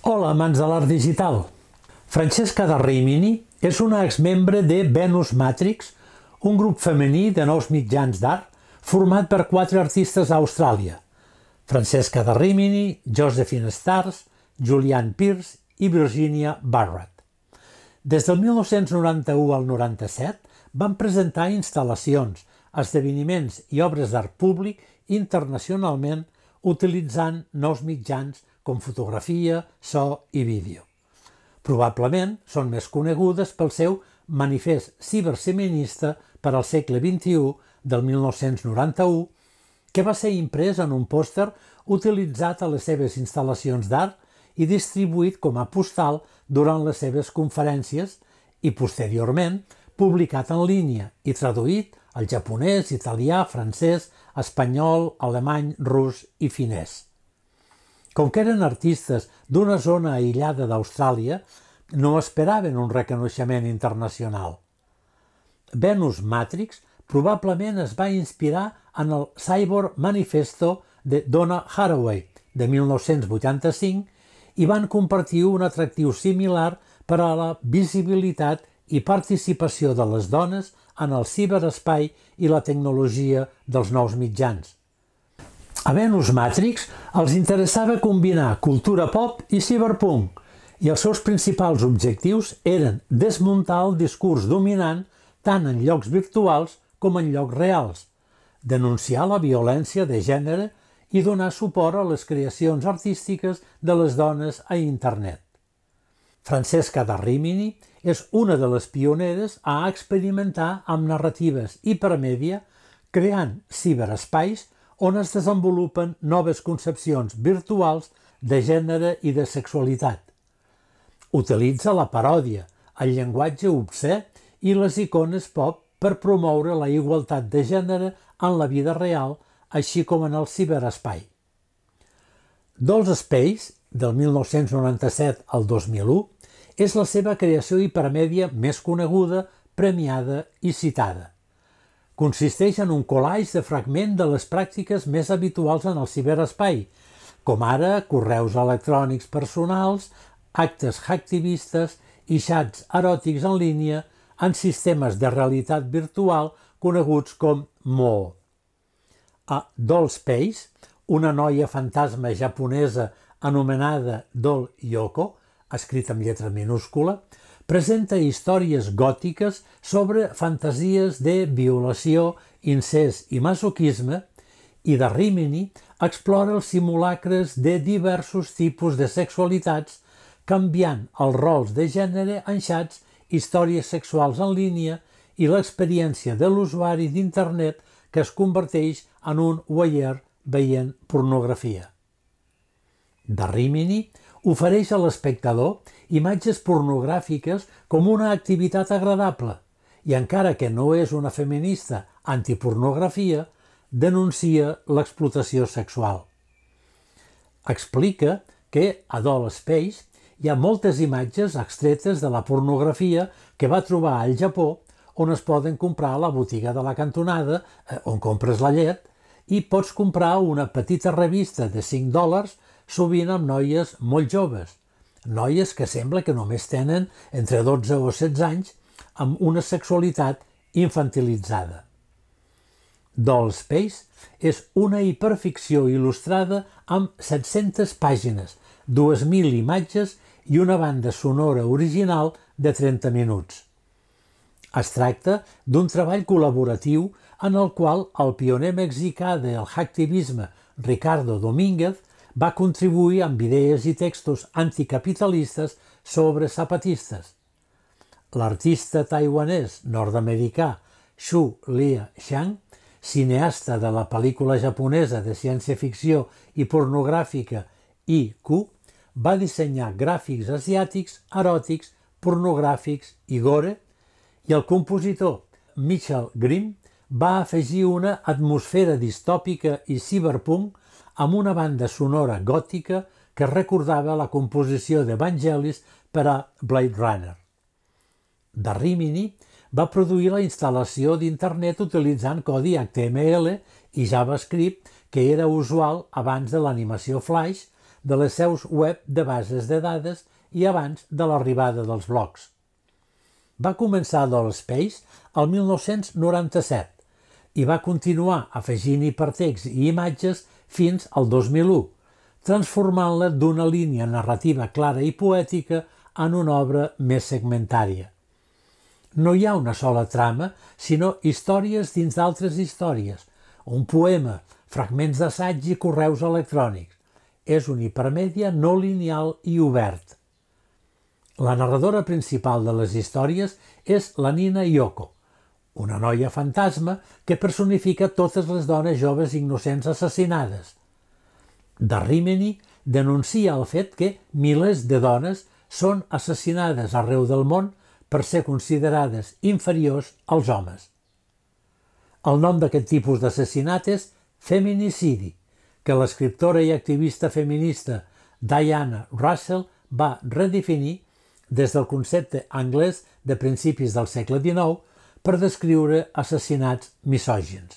Hola, amants de l'art digital. Francesca de Rimini és una exmembre de Venus Matrix, un grup femení de nous mitjans d'art format per 4 artistes a Austràlia: Francesca de Rimini, Josephine Stars, Julianne Pearce i Virginia Barrett. Des del 1991 al 97 van presentar instal·lacions, esdeveniments i obres d'art públic internacionalment utilitzant nous mitjans com fotografia, so i vídeo. Probablement són més conegudes pel seu Manifest ciberfeminista per al segle XXI del 1991, que va ser imprès en un pòster utilitzat a les seves instal·lacions d'art i distribuït com a postal durant les seves conferències i, posteriorment, publicat en línia i traduït al japonès, italià, francès, espanyol, alemany, rus i finès. Com que eren artistes d'una zona aïllada d'Austràlia, no esperaven un reconeixement internacional. Venus Matrix probablement es va inspirar en el Cyborg Manifesto de Donna Haraway de 1985 i van compartir un atractiu similar per a la visibilitat i participació de les dones en el ciberespai i la tecnologia dels nous mitjans. A Venus Matrix els interessava combinar cultura pop i cyberpunk, i els seus principals objectius eren desmuntar el discurs dominant tant en llocs virtuals com en llocs reals, denunciar la violència de gènere i donar suport a les creacions artístiques de les dones a internet. Francesca de Rimini és una de les pioneres a experimentar amb narratives hipermèdia, creant ciberespais on es desenvolupen noves concepcions virtuals de gènere i de sexualitat. Utilitza la paròdia, el llenguatge obscè i les icones pop per promoure la igualtat de gènere en la vida real, així com en el ciberespai. Dolls Space, del 1997 al 2001, és la seva creació hipermèdia més coneguda, premiada i citada. Consisteix en un collage de fragments de les pràctiques més habituals en el ciberespai, com ara correus electrònics personals, actes hacktivistes i xats eròtics en línia en sistemes de realitat virtual coneguts com Mo. A Doll Space, una noia fantasma japonesa anomenada Doll Yoko, escrita amb lletra minúscula, presenta històries gòtiques sobre fantasies de violació, incest i masoquisme, i de Rimini explora els simulacres de diversos tipus de sexualitats, canviant els rols de gènere en xats, històries sexuals en línia i l'experiència de l'usuari d'internet que es converteix en un voyeur veient pornografia. De Rimini ofereix a l'espectador imatges pornogràfiques com una activitat agradable i, encara que no és una feminista antipornografia, denuncia l'explotació sexual. Explica que a Doll Space hi ha moltes imatges extretes de la pornografia que va trobar al Japó, on es poden comprar a la botiga de la cantonada, on compres la llet, i pots comprar una petita revista de $5, sovint amb noies molt joves, noies que sembla que només tenen entre 12 o 16 anys, amb una sexualitat infantilitzada. Doll Space és una hiperficció il·lustrada amb 700 pàgines, 2.000 imatges i una banda sonora original de 30 minuts. Es tracta d'un treball col·laboratiu en el qual el pioner mexicà del hacktivisme Ricardo Domínguez va contribuir amb idees i textos anticapitalistes sobre zapatistes. L'artista taiwanès nord-americà Xu Lia Shang, cineasta de la pel·lícula japonesa de ciència-ficció i pornogràfica I.Q., va dissenyar gràfics asiàtics, eròtics, pornogràfics i gore, i el compositor Michael Grimm va afegir una atmosfera distòpica i ciberpunk amb una banda sonora gòtica que recordava la composició de Vangelis per a Blade Runner. De Rimini va produir la instal·lació d'internet utilitzant codi HTML i JavaScript, que era usual abans de l'animació Flash, de les seus web de bases de dades i abans de l'arribada dels blogs. Va començar Dollspace el 1997 i va continuar afegint hipertext i imatges fins al 2001, transformant-la d'una línia narrativa clara i poètica en una obra més segmentària. No hi ha una sola trama, sinó històries dins d'altres històries, un poema, fragments d'assaig i correus electrònics. És un hipermèdia no lineal i obert. La narradora principal de les històries és la Nina Yoko, una noia fantasma que personifica totes les dones joves innocents assassinades. The Rimini denuncia el fet que milers de dones són assassinades arreu del món per ser considerades inferiors als homes. El nom d'aquest tipus d'assassinat és feminicidi, que l'escriptora i activista feminista Diana Russell va redefinir des del concepte anglès de principis del segle XIX per descriure assassinats misògins.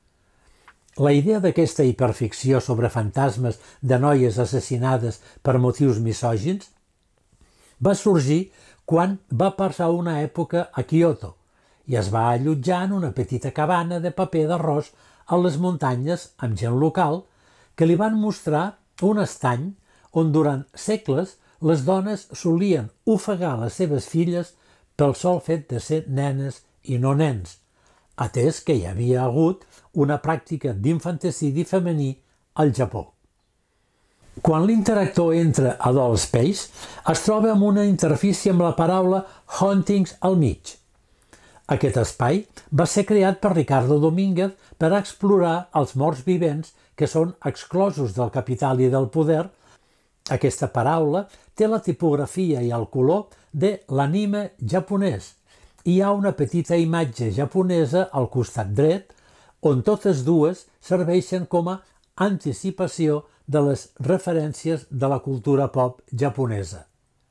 La idea d'aquesta hiperficció sobre fantasmes de noies assassinades per motius misògins va sorgir quan va passar una època a Kyoto i es va allotjar en una petita cabana de paper d'arròs a les muntanyes amb gent local que li van mostrar un estany on durant segles les dones solien ofegar les seves filles pel sol fet de ser nenes i no nens, atès que hi havia hagut una pràctica d'infanticidi femení al Japó. Quan l'interactor entra a Dollspace, es troba amb una interfície amb la paraula Hauntings al mig. Aquest espai va ser creat per Ricardo Domínguez per explorar els morts vivents que són exclosos del capital i del poder. Aquesta paraula té la tipografia i el color de l'anime japonès. Hi ha una petita imatge japonesa al costat dret, on totes dues serveixen com a anticipació de les referències de la cultura pop japonesa.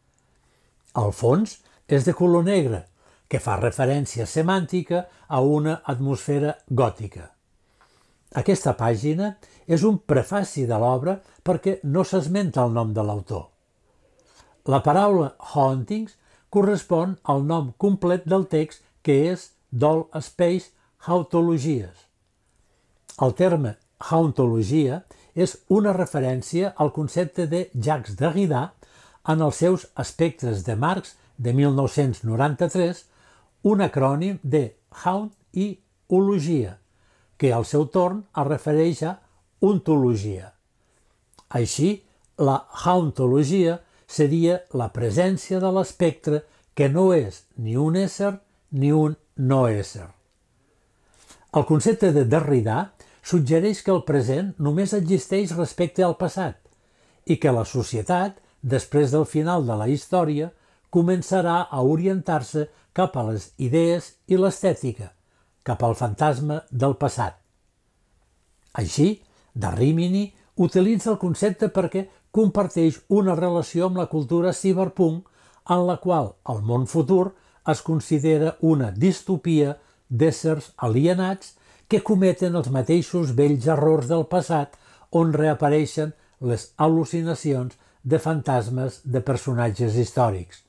El fons és de color negre, que fa referència semàntica a una atmosfera gòtica. Aquesta pàgina és un prefaci de l'obra perquè no s'esmenta el nom de l'autor. La paraula Hauntings correspon al nom complet del text, que és Dollspace Hauntologies. El terme hauntologia és una referència al concepte de Jacques Derrida en els seus Espectres de Marx de 1993, un acrònim de haunt i ologia, que al seu torn es refereix a ontologia. Així, la hauntologia seria la presència de l'espectre que no és ni un ésser ni un no ésser. El concepte de Derrida suggereix que el present només existeix respecte al passat i que la societat, després del final de la història, començarà a orientar-se cap a les idees i l'estètica, cap al fantasma del passat. Així, The Rimini utilitza el concepte perquè comparteix una relació amb la cultura cyberpunk en la qual el món futur es considera una distopia d'éssers alienats que cometen els mateixos vells errors del passat on reapareixen les al·lucinacions de fantasmes de personatges històrics.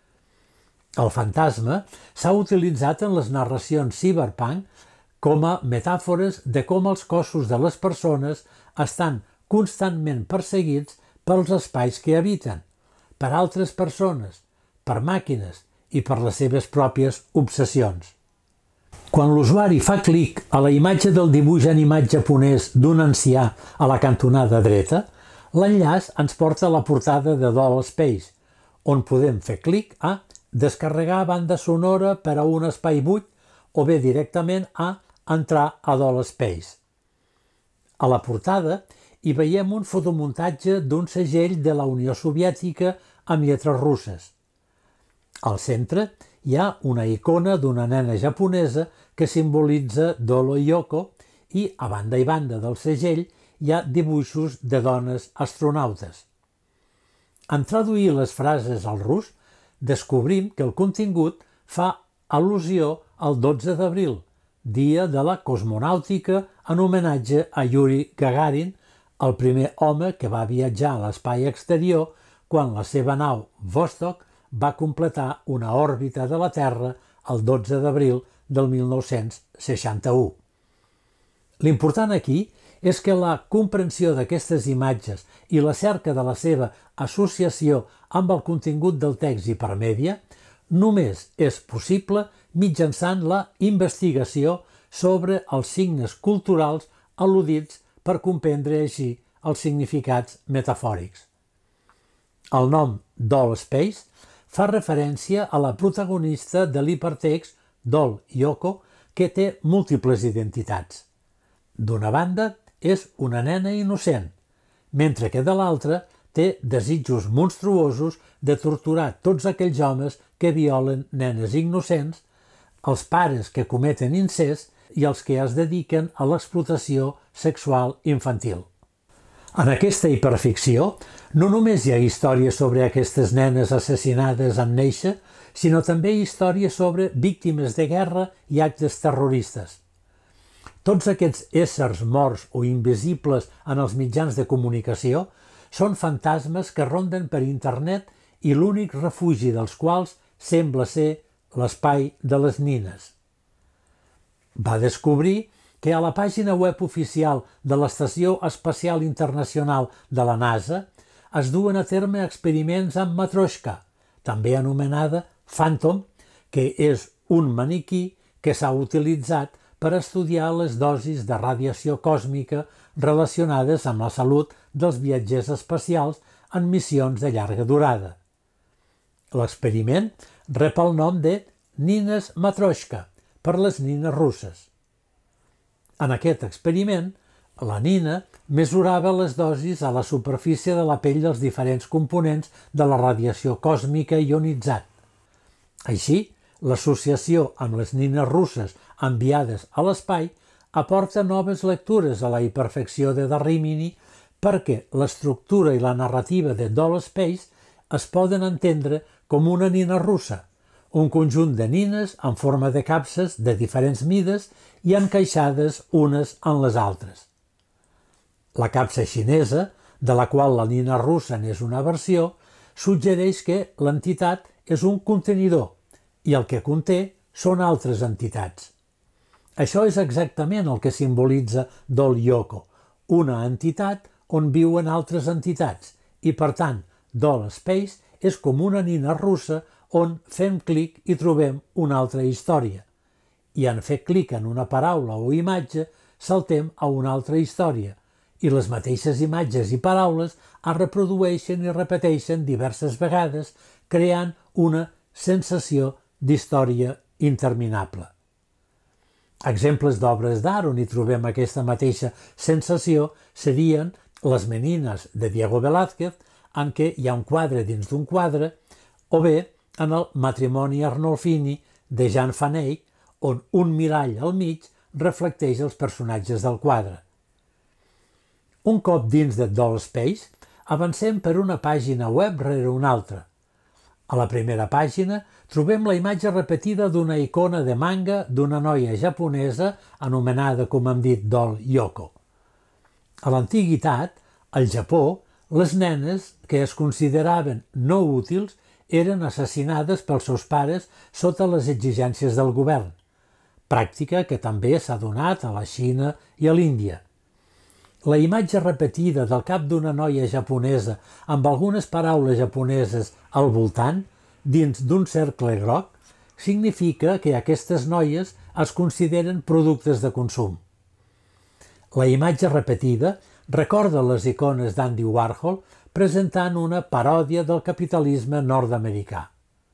El fantasma s'ha utilitzat en les narracions cyberpunk com a metàfores de com els cossos de les persones estan constantment perseguits pels espais que habiten, per altres persones, per màquines i per les seves pròpies obsessions. Quan l'usuari fa clic a la imatge del dibuix animat japonès d'un ancià a la cantonada dreta, l'enllaç ens porta a la portada de Dollspace, on podem fer clic a descarregar banda sonora per a un espai buit o bé directament a entrar a Dollspace. A la portada hi veiem un fotomuntatge d'un segell de la Unió Soviètica amb lletres russes. Al centre hi ha una icona d'una nena japonesa que simbolitza Dolo i Yoko i a banda i banda del segell hi ha dibuixos de dones astronautes. En traduir les frases al rus, descobrim que el contingut fa al·lusió al 12 d'abril, dia de la cosmonàutica en homenatge a Yuri Gagarin, el primer home que va viatjar a l'espai exterior quan la seva nau Vostok va completar una òrbita de la Terra el 12 d'abril del 1961. L'important aquí és que la comprensió d'aquestes imatges i la cerca de la seva associació amb el contingut del text hipermèdia només és possible mitjançant la investigació sobre els signes culturals al·ludits per comprendre així els significats metafòrics. El nom Doll Space fa referència a la protagonista de l'hipertext Doll Yoko, que té múltiples identitats. D'una banda, és una nena innocent, mentre que de l'altra té desitjos monstruosos de torturar tots aquells homes que violen nenes innocents, els pares que cometen incest i els que es dediquen a l'explotació sexual infantil. En aquesta hiperficció no només hi ha històries sobre aquestes nenes assassinades en néixer, sinó també històries sobre víctimes de guerra i actes terroristes. Tots aquests éssers morts o invisibles en els mitjans de comunicació són fantasmes que ronden per internet i l'únic refugi dels quals sembla ser l'espai de les nines. Va descobrir que a la pàgina web oficial de l'Estació Espacial Internacional de la NASA es duen a terme experiments amb Matryoshka, també anomenada Phantom, que és un maniquí que s'ha utilitzat per estudiar les dosis de radiació còsmica relacionades amb la salut dels viatgers espacials en missions de llarga durada. L'experiment rep el nom de Nines Matryoshka, per les nines russes. En aquest experiment, la nina mesurava les dosis a la superfície de la pell dels diferents components de la radiació còsmica ionitzant. Així, l'associació amb les nines russes enviades a l'espai aporta noves lectures a la hiperficció de Rimini perquè l'estructura i la narrativa de Doll Space es poden entendre com una nina russa, un conjunt de nines en forma de capses de diferents mides i encaixades unes en les altres. La capsa xinesa, de la qual la nina russa n'és una versió, suggereix que l'entitat és un contenidor i el que conté són altres entitats. Això és exactament el que simbolitza Doll Yoko, una entitat on viuen altres entitats i, per tant, Doll Space és com una nina russa on fem clic i trobem una altra història. I en fer clic en una paraula o imatge saltem a una altra història i les mateixes imatges i paraules es reprodueixen i repeteixen diverses vegades, creant una sensació d'història interminable. Exemples d'obres d'art on hi trobem aquesta mateixa sensació serien Les Menines de Diego Velázquez, en què hi ha un quadre dins d'un quadre, o bé en el Matrimoni Arnolfini de Jean Fanet, on un mirall al mig reflecteix els personatges del quadre. Un cop dins de Doll Space, avancem per una pàgina web rere una altra. A la primera pàgina trobem la imatge repetida d'una icona de manga d'una noia japonesa anomenada, com hem dit, Doll Yoko. A l'antiguitat, al Japó, les nenes que es consideraven no útils eren assassinades pels seus pares sota les exigències del govern, pràctica que també s'ha donat a la Xina i a l'Índia. La imatge repetida del cap d'una noia japonesa amb algunes paraules japoneses al voltant, dins d'un cercle groc, significa que aquestes noies es consideren productes de consum. La imatge repetida recorda les icones d'Andy Warhol presentant una paròdia del capitalisme nord-americà.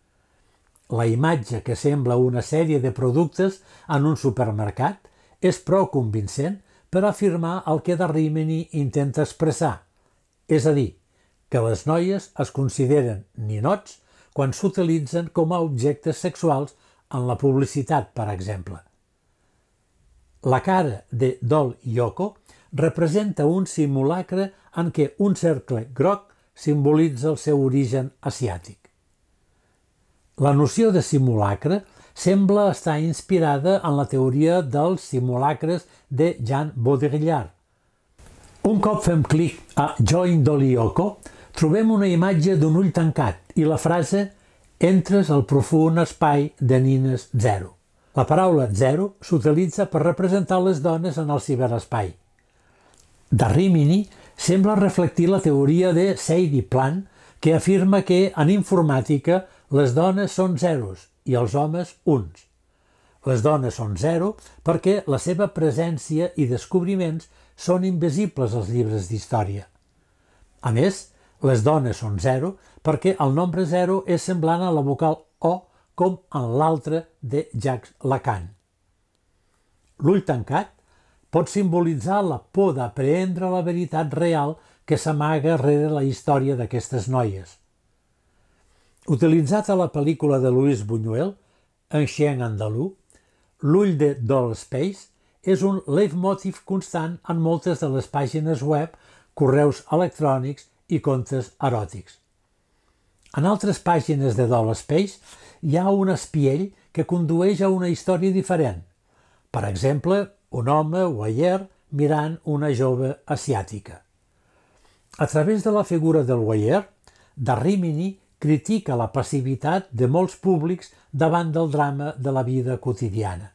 La imatge que sembla una sèrie de productes en un supermercat és prou convincent per afirmar el que Rimini intenta expressar, és a dir, que les noies es consideren ninots quan s'utilitzen com a objectes sexuals en la publicitat, per exemple. La cara de Doll Yoko representa un simulacre en què un cercle groc simbolitza el seu origen asiàtic. La noció de simulacre sembla estar inspirada en la teoria dels simulacres de Jean Baudrillard. Un cop fem clic a Join Dolly Yoko, trobem una imatge d'un ull tancat i la frase «Entres al profund espai de nines zero». La paraula zero s'utilitza per representar les dones en el ciberespai. De Rimini sembla reflectir la teoria de Sadie Plant, que afirma que en informàtica les dones són zeros i els homes uns. Les dones són zero perquè la seva presència i descobriments són invisibles als llibres d'història. A més, les dones són zero perquè el nombre zero és semblant a la vocal O com en l'altre de Jacques Lacan. L'ull tancat pot simbolitzar la por d'aprendre la veritat real que s'amaga rere la història d'aquestes noies. Utilitzat a la pel·lícula de Luis Buñuel, Un chien andalú, l'ull de Doll Space és un leitmotiv constant en moltes de les pàgines web, correus electrònics i contes eròtics. En altres pàgines de Doll Space hi ha un espiell que condueix a una història diferent. Per exemple, un home voyeur mirant una jove asiàtica. A través de la figura del voyeur, de Rimini critica la passivitat de molts públics davant del drama de la vida quotidiana.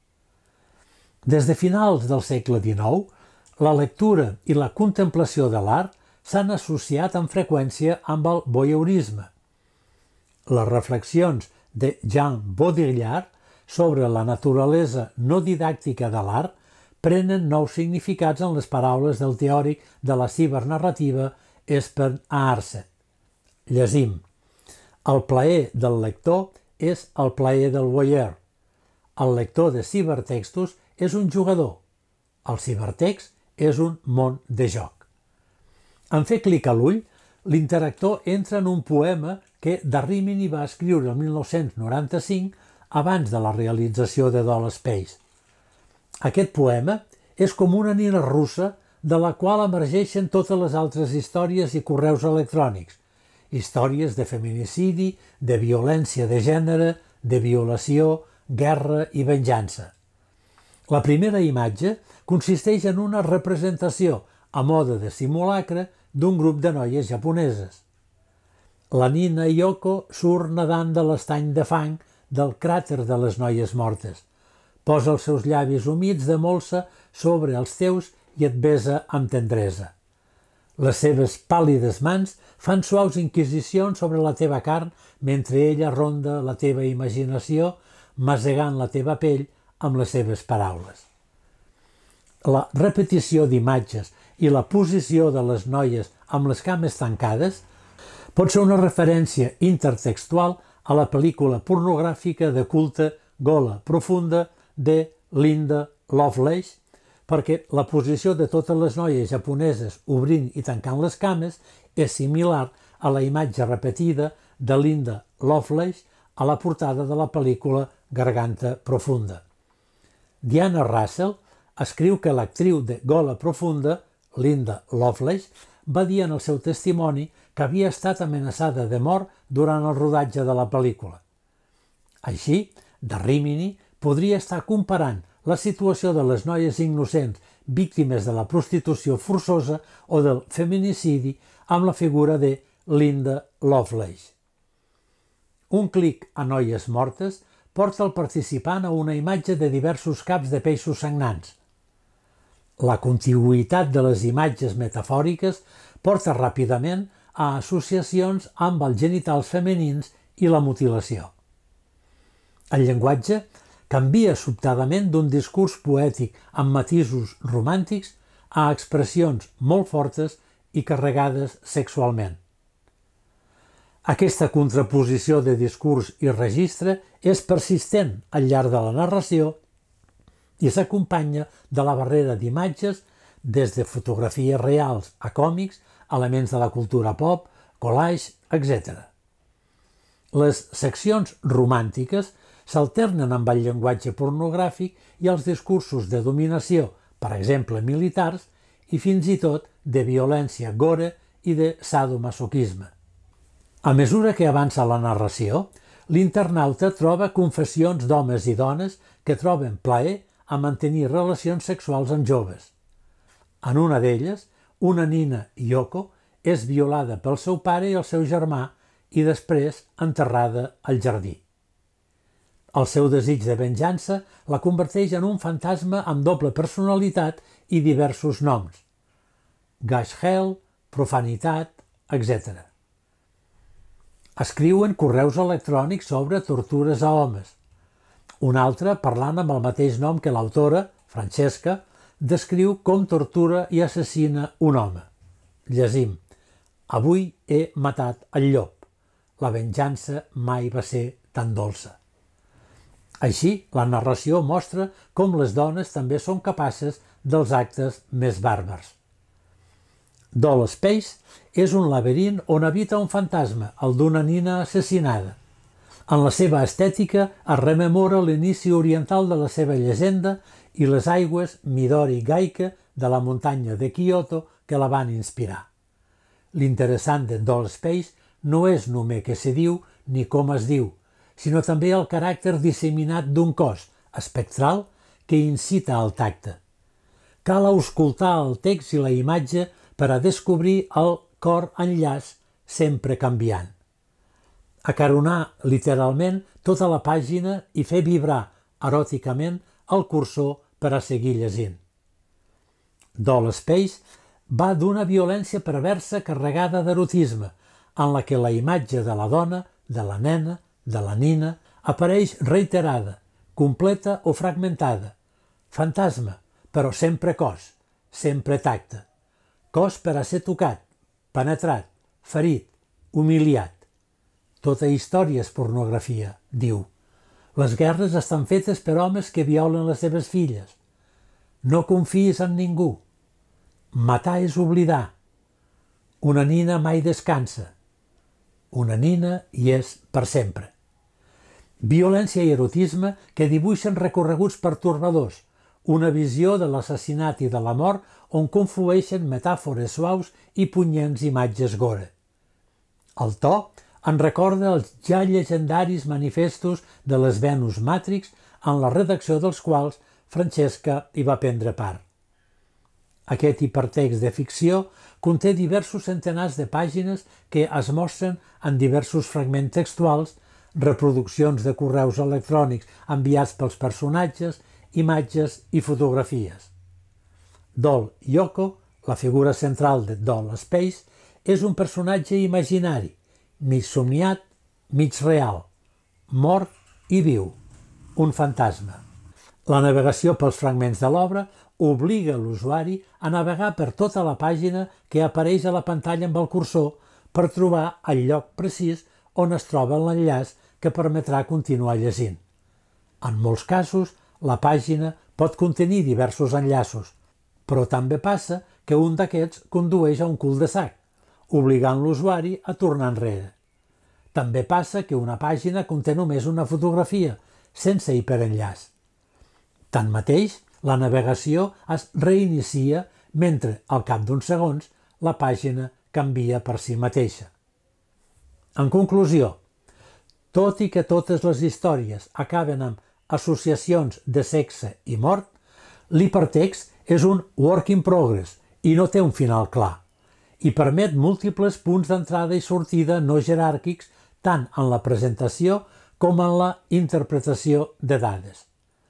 Des de finals del segle XIX, la lectura i la contemplació de l'art s'han associat amb freqüència amb el voyeurisme. Les reflexions de Jean Baudrillard sobre la naturalesa no didàctica de l'art prenen nous significats en les paraules del teòric de la cibernarrativa Espen Aarseth. Llegim: el plaer del lector és el plaer del voyeur. El lector de cibertextos és un jugador. El cibertext és un món de joc. En fer clic a l'ull, l'interactor entra en un poema que de Rimini va escriure el 1995 abans de la realització de Doll Space. Aquest poema és com una nina russa de la qual emergeixen totes les altres històries i correus electrònics, històries de feminicidi, de violència de gènere, de violació, guerra i venjança. La primera imatge consisteix en una representació a mode de simulacre d'un grup de noies japoneses. La nina Yoko surt nedant de l'estany de fang del cràter de les noies mortes. Posa els seus llavis humits de molsa sobre els teus i et besa amb tendresa. Les seves pàl·lides mans fan suaus inquisicions sobre la teva carn mentre ella ronda la teva imaginació, masegant la teva pell amb les seves paraules. La repetició d'imatges i la posició de les noies amb les cames tancades pot ser una referència intertextual a la pel·lícula pornogràfica de culte Gola Profunda de Linda Lovelace, perquè la posició de totes les noies japoneses obrint i tancant les cames és similar a la imatge repetida de Linda Lovelace a la portada de la pel·lícula Garganta Profunda. Diana Russell escriu que l'actriu de Gola Profunda, Linda Lovelace, va dir en el seu testimoni que havia estat amenaçada de mort durant el rodatge de la pel·lícula. Així, de Rimini podria estar comparant la situació de les noies innocents víctimes de la prostitució forçosa o del feminicidi amb la figura de Linda Lovelace. Un clic a noies mortes porta el participant a una imatge de diversos caps de peixos sagnants. La contigüitat de les imatges metafòriques porta ràpidament a associacions amb els genitals femenins i la mutilació. El llenguatge canvia sobtadament d'un discurs poètic amb matisos romàntics a expressions molt fortes i carregades sexualment. Aquesta contraposició de discurs i registre és persistent al llarg de la narració i s'acompanya de la barrera d'imatges des de fotografies reals a còmics, elements de la cultura pop, collage, etc. Les seccions romàntiques s'alternen amb el llenguatge pornogràfic i els discursos de dominació, per exemple militars, i fins i tot de violència gore i de sadomasoquisme. A mesura que avança la narració, l'internauta troba confessions d'homes i dones que troben plaer a mantenir relacions sexuals amb joves. En una d'elles, una nina, Yoko, és violada pel seu pare i el seu germà i després enterrada al jardí. El seu desig de venjança la converteix en un fantasma amb doble personalitat i diversos noms. Gashhel, profanitat, etc. Escriuen correus electrònics sobre tortures a homes. Un altre, parlant amb el mateix nom que l'autora, Francesca, descriu com tortura i assassina un home. Llegim: avui he matat el llop. La venjança mai va ser tan dolça. Així, la narració mostra com les dones també són capaces dels actes més bàrbars. Doll Space és un laberint on habita un fantasma, el d'una nina assassinada. En la seva estètica es rememora l'inici oriental de la seva llegenda i les aigües Midori Gaike de la muntanya de Kyoto que la van inspirar. L'interessant de Doll Space no és només què se diu ni com es diu, sinó també el caràcter disseminat d'un cos espectral que incita al tacte. Cal auscultar el text i la imatge per a descobrir el cor enllaç sempre canviant. Acaronar literalment tota la pàgina i fer vibrar eròticament el cursor per a seguir llegint. Doll Space va d'una violència perversa carregada d'erotisme, en la que la imatge de la dona, de la nena, de la nina, apareix reiterada, completa o fragmentada. Fantasma, però sempre cos, sempre tacte. Cos per a ser tocat, penetrat, ferit, humiliat. Tota història és pornografia, diu. Les guerres estan fetes per homes que violen les seves filles. No confiïs en ningú. Matar és oblidar. Una nina mai descansa. Una nina hi és per sempre. Violència i erotisme que dibuixen recorreguts pertorbadors, una visió de l'assassinat i de la mort on conflueixen metàfores suaus i punyents imatges gore. El to en recorda els ja llegendaris manifestos de les Venus Matrix, en la redacció dels quals Francesca hi va prendre part. Aquest hipertext de ficció conté diversos centenars de pàgines que es mostren en diversos fragments textuals, reproduccions de correus electrònics enviats pels personatges, imatges i fotografies. Doll Yoko, la figura central de Doll Space, és un personatge imaginari, mig somniat, mig real, mort i viu, un fantasma. La navegació pels fragments de l'obra obliga l'usuari a navegar per tota la pàgina que apareix a la pantalla amb el cursor per trobar el lloc precís on es troba l'enllaç que permetrà continuar llegint. En molts casos, la pàgina pot contenir diversos enllaços, però també passa que un d'aquests condueix a un cul-de-sac, obligant l'usuari a tornar enrere. També passa que una pàgina conté només una fotografia, sense hiperenllaç. Tanmateix, la navegació es reinicia mentre, al cap d'uns segons, la pàgina canvia per si mateixa. En conclusió, tot i que totes les històries acaben amb associacions de sexe i mort, l'hipertext és un work in progress i no té un final clar, i permet múltiples punts d'entrada i sortida no jeràrquics tant en la presentació com en la interpretació de dades.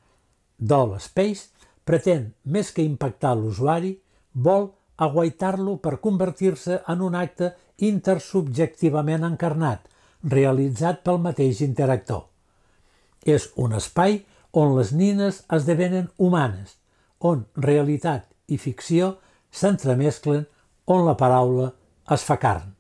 Doll Space pretén, més que impactar l'usuari, vol aguaitar-lo per convertir-se en un acte intersubjectivament encarnat, realitzat pel mateix interactor. És un espai on les nines esdevenen humanes, on realitat i ficció s'entremesclen, on la paraula es fa carn.